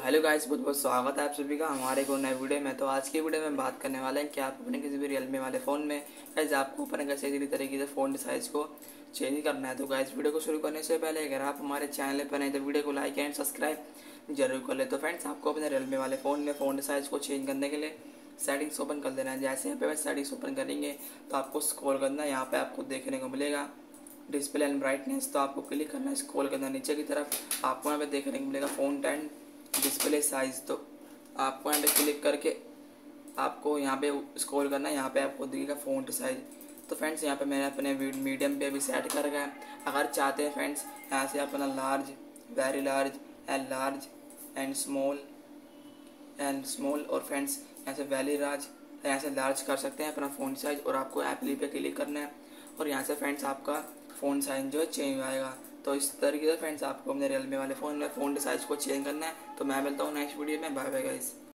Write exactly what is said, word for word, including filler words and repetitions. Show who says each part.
Speaker 1: Hello guys, बहुत बहुत स्वागत है आप सभी का हमारे को नए वीडियो में। तो आज की वीडियो में बात करने वाले हैं कि आप अपने किसी भी रियलमी वाले फ़ोन में गाइस आपको अपने कैसे किसी तरीके से फ़ोन साइज़ को चेंज करना है। तो गाइस वीडियो को शुरू करने से पहले अगर आप हमारे चैनल पर नहीं तो वीडियो को लाइक एंड सब्सक्राइब जरूर कर ले। तो फ्रेंड्स, आपको अपने रियलमी वाले फ़ोन में फ़ोन साइज़ को चेंज करने के लिए सेटिंग्स ओपन कर देना है। जैसे यहाँ पे सेटिंग्स ओपन करेंगे तो आपको स्क्रॉल करना है। यहाँ पे आपको देखने को मिलेगा डिस्प्ले एंड ब्राइटनेस, तो आपको क्लिक करना है, स्क्रॉल करना नीचे की तरफ। आपको यहाँ पे देखने को मिलेगा फ़ॉन्ट एंड डिस्प्ले साइज़, तो आपको यहाँ पे क्लिक करके आपको यहाँ पे स्क्रॉल करना है। यहाँ पे आपको दिखेगा फ़ॉन्ट साइज़। तो फ्रेंड्स, यहाँ पे मैंने अपने मीडियम पे भी सेट कर गया। अगर चाहते हैं फ्रेंड्स, यहाँ से अपना large, very large and large and small and small और फ्रेंड्स यहाँ से वेरी लार्ज, यहाँ से लार्ज कर सकते हैं अपना फ़ॉन्ट साइज़। और आपको एप्ली पे क्लिक करना है और यहाँ से फ्रेंड्स आपका फ़ॉन्ट साइज जो है चेंज आएगा। तो इस तरीके से फ्रेंड्स आपको अपने रियलमी वाले फ़ोन में फ़ॉन्ट साइज़ को चेंज करना है। तो मैं मिलता हूँ नेक्स्ट वीडियो में। Bye bye guys.